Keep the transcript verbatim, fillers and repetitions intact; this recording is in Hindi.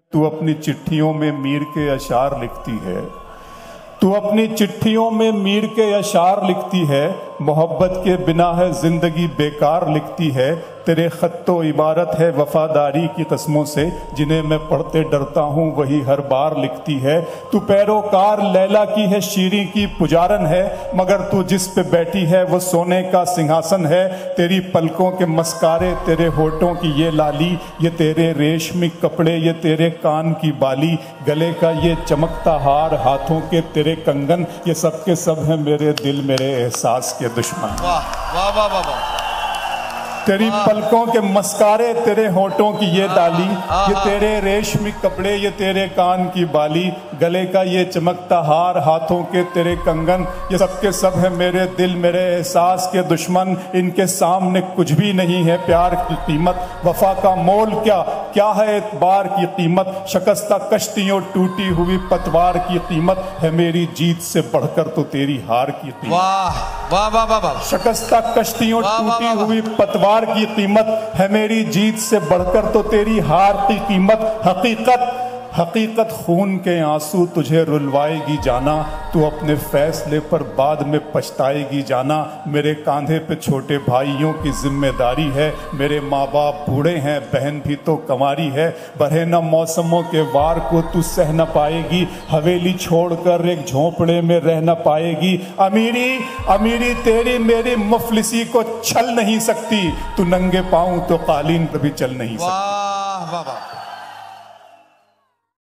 तू अपनी चिट्ठियों में मीर के अशार लिखती है, तू अपनी चिट्ठियों में मीर के अशार लिखती है, मोहब्बत के बिना है जिंदगी बेकार लिखती है। तेरे खत तो इबारत है वफादारी की कस्मों से, जिन्हें मैं पढ़ते डरता हूँ वही हर बार लिखती है। तू पैरोकार लैला की है, शीरी की पुजारन है, मगर तू जिस पे बैठी है वो सोने का सिंहासन है। तेरी पलकों के मस्कारे, तेरे होठों की ये लाली, ये तेरे रेशमी कपड़े, ये तेरे कान की बाली, गले का ये चमकता हार, हाथों के तेरे कंगन, ये सब के सब है मेरे दिल मेरे एहसास के दुश्मन। वाह वाह वाह वाह वाह। तेरी पलकों के मस्कारे, तेरे होठों की ये डाली, ये तेरे रेशमी कपड़े, ये तेरे कान की बाली, गले का ये चमकता हार, हाथों के तेरे कंगन, ये सब के सब है मेरे दिल मेरे एहसास के दुश्मन। इनके सामने कुछ भी नहीं है प्यार की कीमत, वफा का मोल क्या क्या है एतबार की कीमत। शिकस्ता कश्तियों टूटी हुई पतवार की कीमत है मेरी जीत से बढ़कर तो तेरी हार की कीमत। वाह वाह वाह वाह वाह। शिकस्ता कश्तियों टूटी हुई पतवार की कीमत है मेरी जीत से बढ़कर तो तेरी हार की कीमत। हकीकत हकीकत खून के आंसू तुझे रुलवाएगी जाना, तू अपने फैसले पर बाद में पछताएगी जाना। मेरे कांधे पे छोटे भाइयों की जिम्मेदारी है, मेरे माँ बाप बूढ़े हैं, बहन भी तो कंवारी है। बढ़े न मौसमों के वार को तू सह न पाएगी, हवेली छोड़कर एक झोंपड़े में रह न पाएगी। अमीरी अमीरी तेरी मेरी मुफलिसी को छल नहीं सकती, तू नंगे पाँव तो कालीन पर भी चल नहीं सकती। वाह वाह वाह।